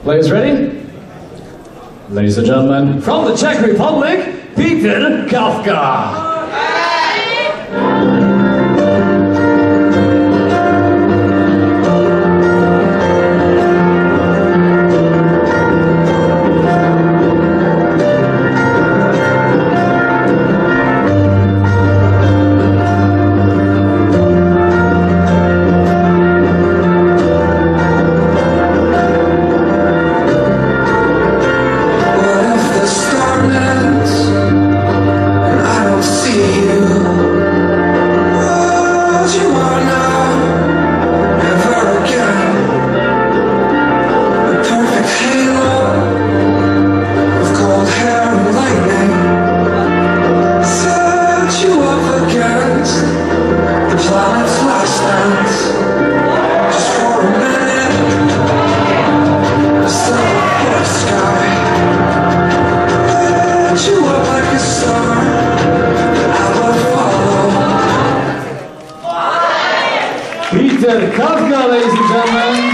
Players ready? Ladies and gentlemen, from the Czech Republic, Peter Kafka. Peter Kafka, ladies and gentlemen.